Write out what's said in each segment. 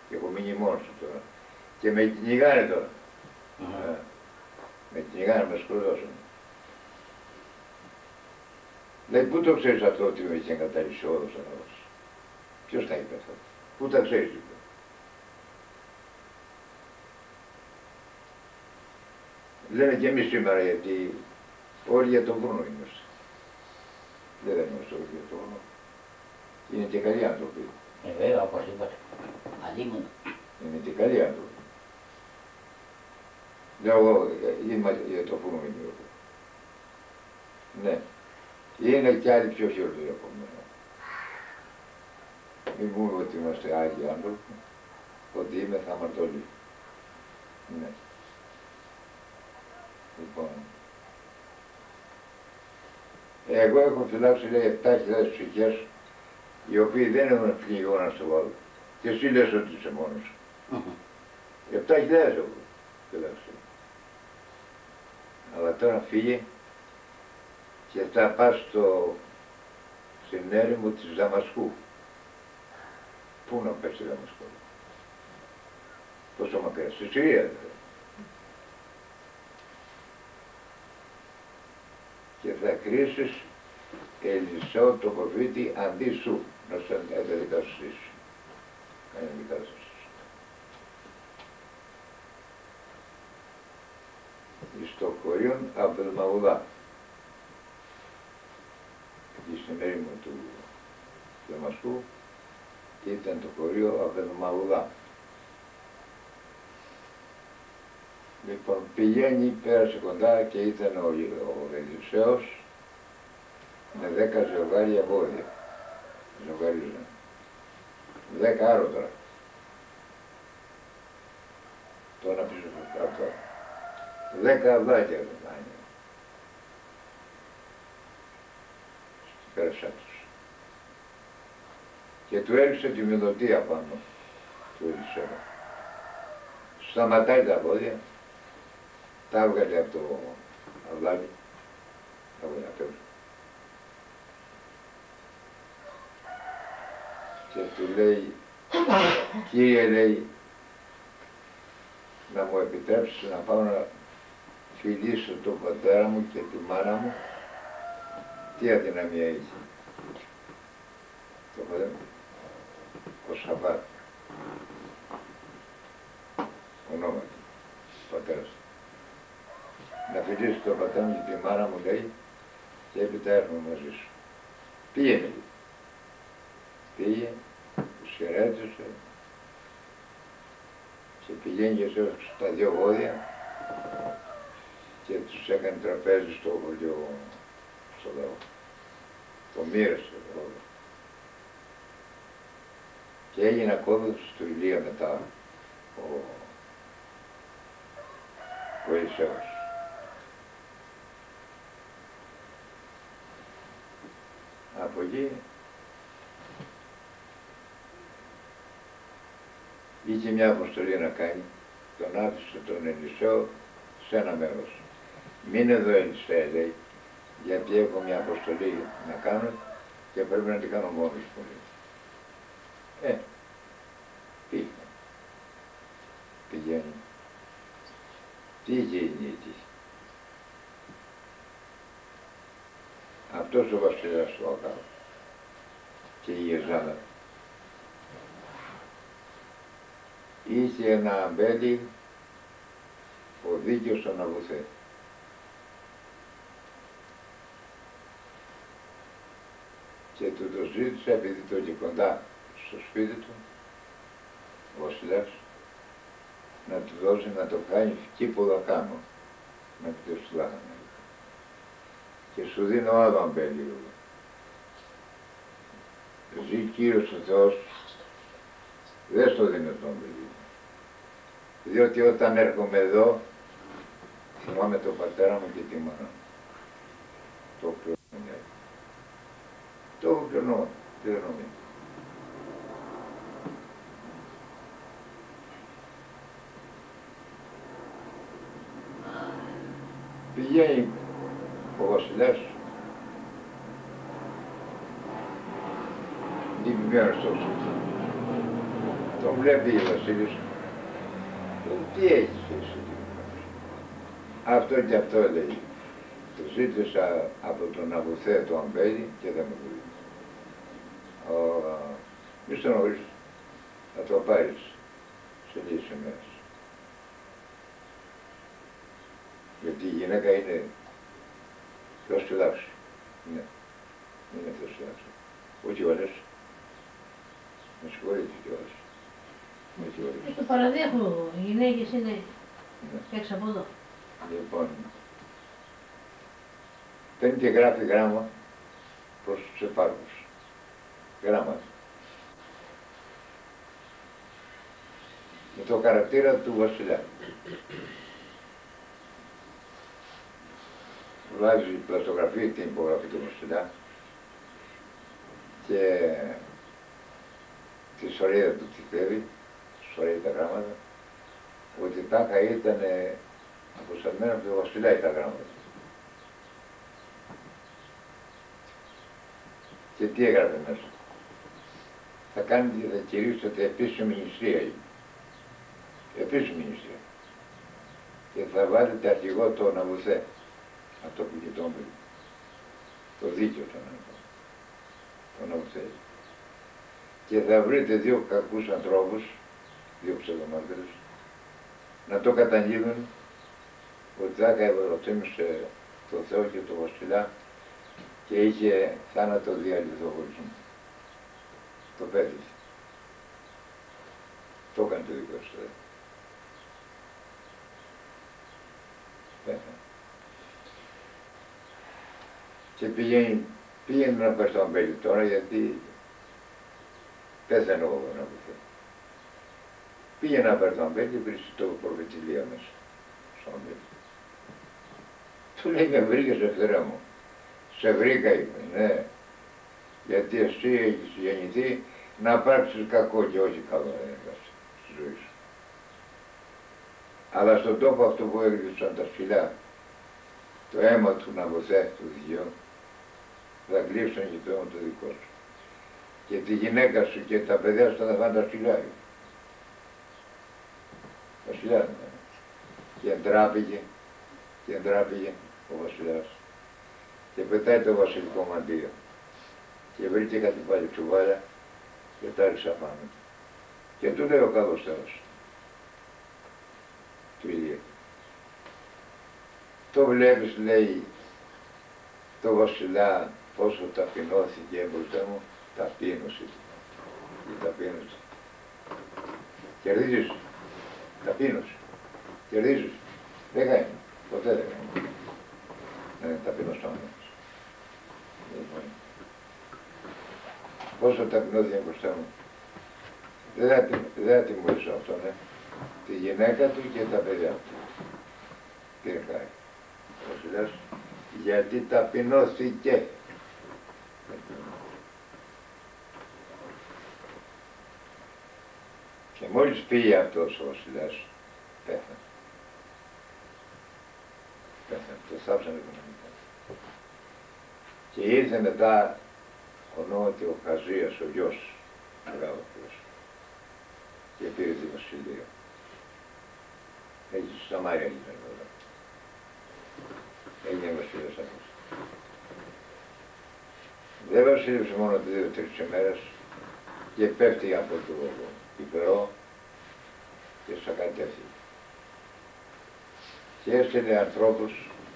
Και έχω μείνει μόνος του τώρα. Και με κυνηγάνε τώρα. Με κυνηγάνε, με σκοτώσουν. Λέει, πού το ξέρεις αυτό ότι με είχε εγκαταλείψει ο Όδος Ανάδος? Ποιος τα είπε αυτό? Πού τα ξέρεις, είπε? Λέμε και εμείς σήμερα, γιατί όλοι για τον Βούνο είμαστε. Δεν είμαστε όλοι για τον Βούνο. Είναι και καλοί άνθρωποι. Βέβαια, όπως είπατε. Αλλήμον. Είναι και καλοί άνθρωποι. Λέω εγώ, είμαι για το Βούνο είμαι εγώ. Ναι. Είναι και άλλοι πιο χειρότεροι από μένα. Μην πούμε ότι είμαστε άγιοι άνθρωποι, ότι είμαι θα αμαρτωλοί. Ναι. Λοιπόν, εγώ έχω φυλάξει, λέει, 7.000 ψυχές, οι οποίοι δεν έχουν πνιγώνα να στο βάλω. Και εσύ λες ότι είσαι μόνος. 7.000 έχω φυλάξει. Αλλά τώρα φύγε και θα πας στην έρημο της Δαμασκού. Πού να πες στη Δαμασκού? Πόσο μακριά, στη Συρία δηλαδή. Και θα κρίσεις Ελισσό το προφήτη αντί σου, να σου αντικαταστήσεις. Κάνει αντικατάσταση. Στο χωρίον Αμπελμαουδά. Εκεί στην έρημο του Δαμασκού ήταν το χωρίο Αμπελμαουδά. Λοιπόν, πηγαίνει, πέρασε κοντά και ήταν ο Ελισσέος με 10 ζευγάρια βόδια. Ζευγαρίζαν. 10 άρωτρα. Τώρα πίσω στο κάτω. 10 αδάκια δεν κάνει. Στην πέρασά τους. Και του έριξε τη μυδωτία πάνω του Ελισσέου. Σταματάει τα βόδια. Τα έβγαλε από το αυλάκι, τα έβγαλε απ' έξω. Και του λέει, Κύριε, λέει, να μου επιτρέψεις να πάω να φιλήσω τον πατέρα μου και τη μάνα μου. Τι αδυναμία είχε το πατέρα μου? Ο Σαββάτ. Ονόματι, ο πατέρας. Να φιλήσω τον πατέρα μου και τη μάνα μου, λέει, και έπειτα έρχομαι μαζί σου. Πήγαινε. Πήγε, τους χαιρέτησε και πηγαίνει και σε τα 2 βόδια και τους έκανε τραπέζι στο χωριό, στο λαό. Το μοίρασε όλο. Και έγινε ακόδοξος του Ηλία μετά ο Ελισσέος. Από εκεί είχε μια αποστολή να κάνει, τον άφησε τον Ελισσέο σε ένα μέρος. Μείνε εδώ, Ελισσέ, λέει, γιατί έχω μια αποστολή να κάνω και πρέπει να την κάνω μόνος μου. Πήγε. Πηγαίνει. Τι είχε η νύχτη? Αυτός ο βασιλιάς του Ακάβ και η Ιεζάδα είχε ένα αμπέλι, ο δίκαιος στον Αβουθέ. Και του το ζήτησε, επειδή το είχε κοντά στο σπίτι του, ο βασιλιάς, να του δώσει να το κάνει κήποδα κάνω, να το στουλάχανε. Και σου δίνω άλλο αμπέλι. Ζει Κύριος ο Θεός, δεν στο δίνω το αμπέλι. Διότι όταν έρχομαι εδώ, θυμάμαι τον πατέρα μου και τη μάνα μου. Το πληρώνω. Το πληρώνω. Πηγαίνει ο βασιλιάς, λείπει μέρος τόσο. Το τον βλέπει ο Βασίλης, τι έχεις εσύ? Αυτό και αυτό λέει. Το ζήτησα από τον Αβουθέ το Αμπέλι και δεν μου δίνει. Μη στενοχωρείς, θα το πάρεις σε λίγες ημέρες. Γιατί η γυναίκα είναι ποιος φυλάξει. Ναι, είναι ποιος φυλάξει. Όχι όλες. Με συγχωρείτε κιόλας. Με συγχωρείτε. Το παραδέχομαι, οι γυναίκες είναι Ναι. έξω από εδώ. Λοιπόν, παίρνει και γράφει γράμμα προς τους επάρχους. Γράμματα. Με το χαρακτήρα του βασιλιά. Βάζει πλαστογραφή την υπογραφή του βασιλιά και τη σωρία του τυπεύει, σωρία τα γράμματα, ότι τάχα ήταν αποσταλμένα από τον βασιλιά τα γράμματα. Και τι έγραφε μέσα. Θα κάνετε, θα κηρύσσετε επίσημη νηστεία είναι. Επίσημη νηστεία. Και θα βάλετε αρχηγό τον Αβουθέ. Αυτό που είχε τον παιδί. Το δίκαιο τον Αβουθέ. Και θα βρείτε δύο κακούς ανθρώπους, δύο ψευδομάρτυρες, να το καταγγείλουν ότι θα ευρωτήμησε το Θεό και το βασιλιά και είχε θάνατο διαλυθοχωρισμό. Το πέτυχε. Το έκανε το δικό του. Πέθανε. Και πήγαινε να πάει στο Αμπέλι τώρα γιατί πέθανε ο Αμπέλι. Πήγαινε να πάει στο Αμπέλι και βρίσκει το προφητηλία μέσα. Στο Αμπέλι. Του λέει με βρήκες εχθρέ μου. Σε βρήκα, είπε, ναι. Γιατί εσύ έχεις γεννηθεί να πράξεις κακό και όχι καλό στη ζωή σου. Αλλά στον τόπο αυτό που έγριψαν τα σκυλιά, το αίμα του Αβουθέ, του Θεού, θα γλύψαν και το αίμα το δικό σου. Και τη γυναίκα σου και τα παιδιά σου θα φάνε τα σκυλιά. Τα σκυλιά. Και εντράπηκε ο βασιλιάς. Και πετάει το βασιλικό μαντίο. Και βρήκε κάτι πάλι τσουβάλια και τα ρίξα πάνω. Και του λέει ο καλός Θεός του Ηλία. Το βλέπεις, λέει, το βασιλιά πόσο ταπεινώθηκε μπροστά μου, ταπείνωση. Η ταπείνωση. Κερδίζεις. Ταπείνωση. Κερδίζεις. Δεν κάνει. Ποτέ δεν κάνει. Ναι, ταπεινός το άνθρωπος. Πόσο ταπεινώθηκε μπροστά μου. Δεν θα τιμωρήσω αυτόν, τη γυναίκα του και τα παιδιά του. Κύριε Χάρη, ο βασιλιάς, γιατί ταπεινώθηκε. Και μόλις πήγε αυτός ο βασιλιάς, πέθανε. Πέθανε, το θάψανε οικονομικά. Και ήρθε μετά ονόματι ο Χαζίας, ο γιος, μεγάλο γιος, και πήρε τη βασιλεία. Έτσι στη Σαμάρια έγινε εδώ. Έγινε βασιλιάς αυτός. Δεν βασίλευσε μόνο 2-3 ημέρες και πέφτει από το υπερό και σακατεύτηκε. Και έστειλε ανθρώπους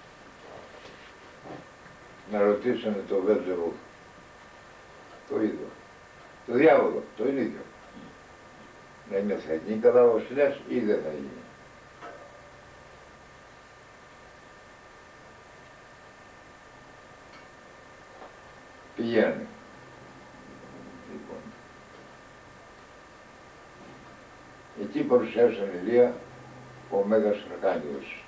να ρωτήσουν το Βέλζεβου, το ίδιο, το διάβολο, το ίδιο. Να είναι θα γίνει καλά ο βασιλιάς ή δεν θα γίνει. Πηγαίνει. Λοιπόν. Εκεί παρουσιάσαν Ηλία ο Μέγας Αρχάγγελος.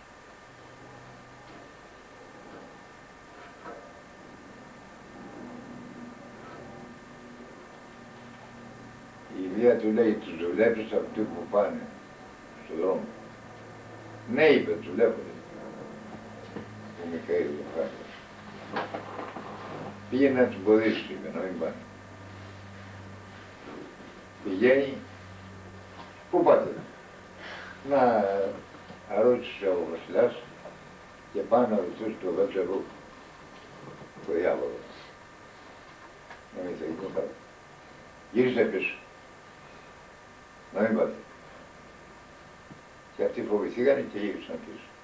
Η Ηλία του λέει, τους δουλεύεις αυτοί που πάνε στον δρόμο. Ναι, είπε, τους δουλεύουν. Ο Μιχαήλ ο Αρχάγγελος. Πήγαινε να τους εμποδίσει, είπε, να μην πάνε. Πηγαίνει Πού πάτε? Να ρώτησε ο βασιλιάς και πάνω να ρωτούσε το δεν ξέρω το διάβολο. Να μην θέλει τίποτα. Γύρισε πίσω. Να μην πάτε. Και αυτοί φοβηθήκανε και γύρισαν πίσω.